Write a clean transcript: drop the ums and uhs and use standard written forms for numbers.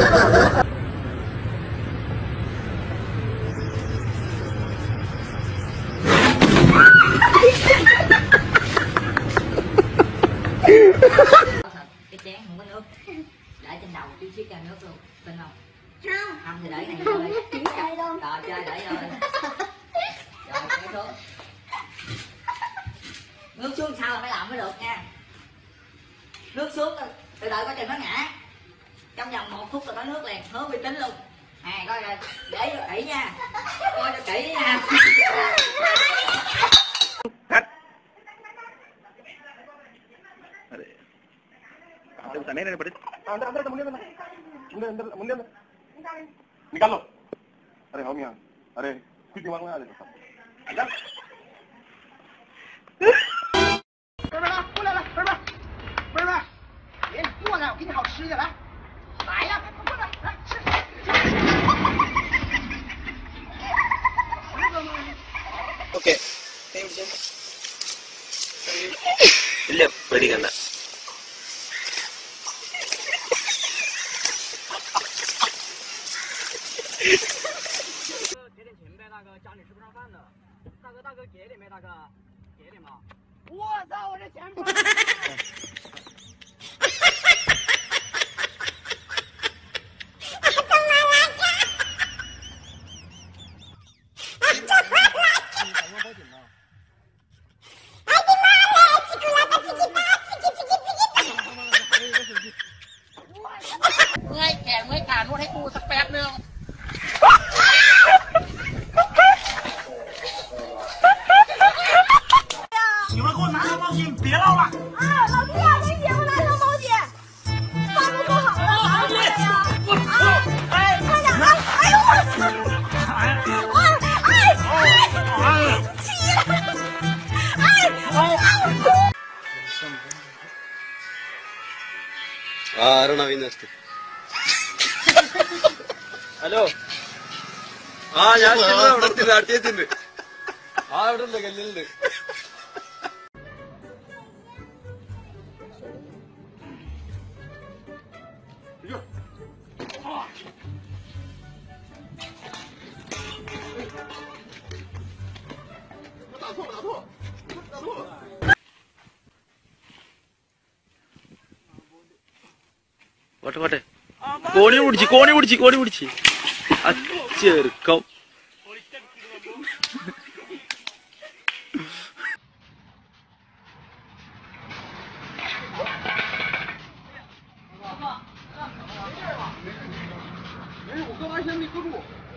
Cái chén không có nước, để trên đầu chút xíu cho nước luôn, tin không? Không. Không thì để này thôi. Chỉ chơi luôn. Rồi chơi để rồi. Rồi kéo xuống. Nước xuống sao là phải làm mới được nha. Nước xuống từ đợi coi chừng nó ngã. Trong vòng 1 phút rồi có nước liền, hứa uy tín luôn. Coi rồi, để cho kỹ nha. Coi cho kỹ nha. Nicarlo. Are, homie. Are, kiती मागणार आहे? 妹妹过来了，妹妹，妹妹，别你过来，我给你好吃的，来，来呀，过来，来吃。 okay ഇല്ല പേടിക്കണ്ട 我操，我这钱包。เมื่อยแขนเมื่อยขานวดให้กูสักแป๊บนึง有了，给我拿上毛巾，别唠了。啊，老弟啊，你姐夫拿上毛巾，饭都做好了，拿过来呀！哎，快点！哎呦我操！气了！ hello ഞാൻ അവിടെ നാട്ടിയെത്തിണ്ട് അവിടെ ഉണ്ട് കല്ലുണ്ട് പോട്ടെ പോട്ടെ കോണി പിടിച്ച് ചെറുക്കം 我哥完全没搁住。